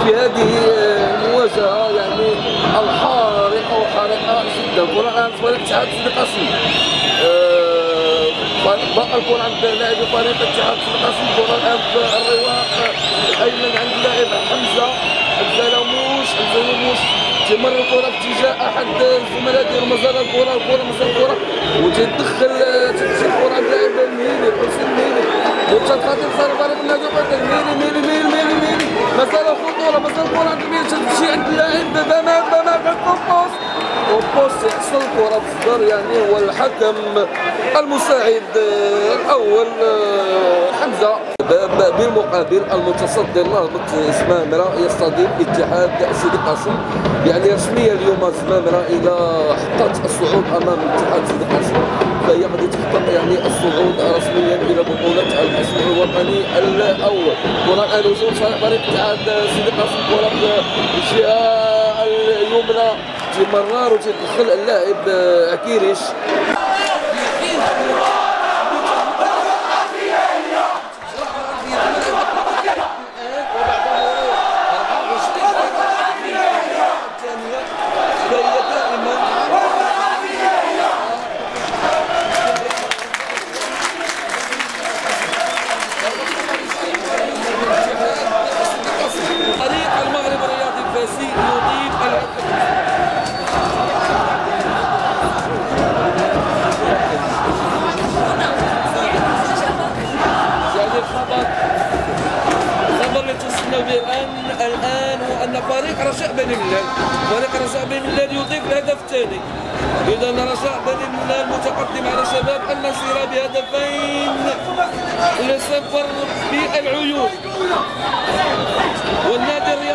في هذه المواجهة يعني الحارقة وحارقة جدا. كرة الآن فريق اتحاد سيدي قاسم بقى الكرة عند لاعب فريق اتحاد سيدي قاسم. الكرة الآن في الرواق الأيمن عند لاعب حمزة لاموش. تمر الكرة في اتجاه أحد الزملاء ديالو. مازال الكرة وتدخل الكرة عند لاعب المهيلي حسين المهيلي. مباشرة خطير صار فريق النادي المهيلي مازال الكرة عند المهيلي تمشي عند اللاعب بما كومبوست يحصل الكرة بصدر يعني. هو الحكم المساعد الأول حمزة. بالمقابل المتصدر الهابط زمامرة يستضيف اتحاد سيدي قاسم. يعني رسميا اليوم زمامرة إلى حققت الصعود أمام اتحاد سيدي قاسم فهي غادي تحقق يعني الصعود رسميا إلى بطولة القسم الوطني الأول. كرة الآن وصول فريق اتحاد سيدي قاسم. كرة في الجهة اليمنى تمرر وتدخل اللاعب عكيريش. الآن هو أن فريق رجاء بني ملال يضيف الهدف الثاني. إذا رجاء بني ملال متقدم على شباب المسيرة بهدفين ل0 بالعيون. والنادي